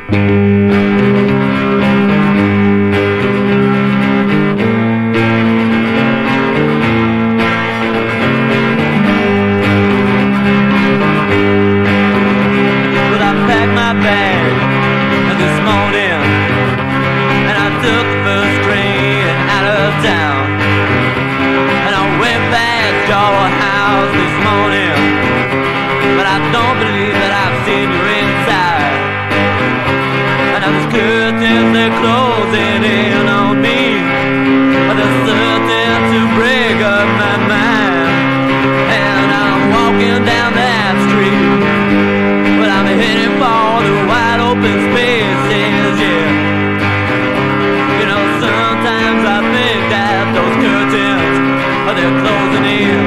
Closing in on me, but they're certain to break up my mind. And I'm walking down that street, but I'm heading for the wide open spaces, yeah. You know, sometimes I think that those curtains they're closing in.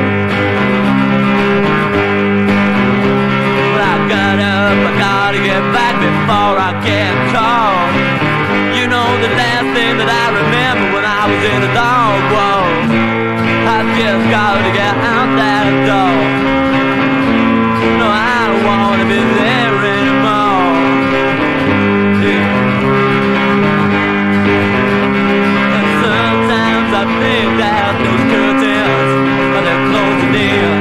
But I got up, I gotta get back before I get caught. You know, the last thing that I remember when I was in a dog was I just gotta get out that door. No, I don't wanna be there anymore, yeah. And sometimes I think that those curtains they're closing in.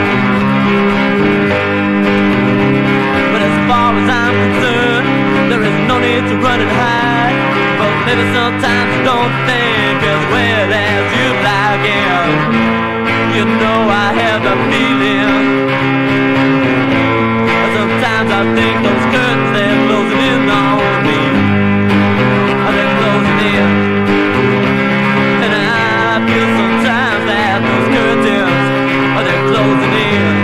But as far as I'm concerned, there is no need to run and hide. Maybe sometimes you don't think as well as you'd like it. You know I have the feeling. Sometimes I think those curtains they're closing in on me. They're closing in. And I feel sometimes that those curtains they're closing in.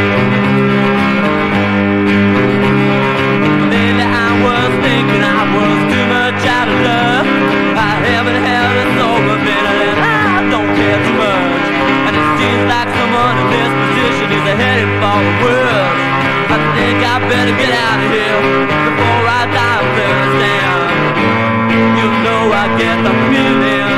Maybe I was thinking I was too much out of love. I haven't held it over a minute and I don't care too much. And it seems like someone in this position is headed for the worst. I think I better get out of here before I die of thirst. And you know I get the feeling.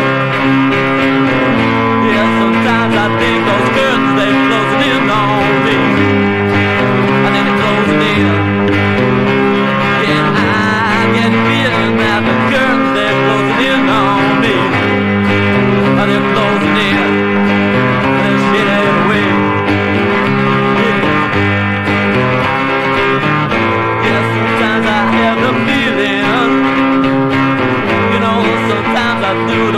Yeah, sometimes I think those curtains they're closing in on me. I think they're closing in. Yeah, I get the feeling that the curtains they're closing in on me. They're closing in. They're shitting away. Yeah, sometimes I have the feeling. You know, sometimes I do